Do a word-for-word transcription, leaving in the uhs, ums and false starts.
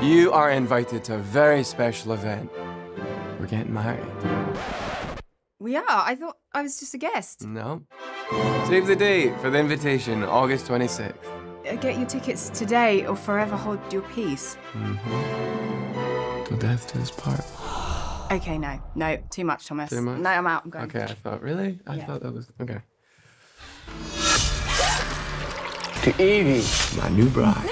You are invited to a very special event. We're getting married. We are? I thought I was just a guest. No. Save the date for the invitation, August twenty-sixth. Uh, Get your tickets today or forever hold your peace. Mm-hmm. Till death do us part. Okay, no. No, too much, Thomas. Too much? No, I'm out. I'm going. Okay, I thought, really? I Yeah. thought that was, okay. To Evie, My new bride.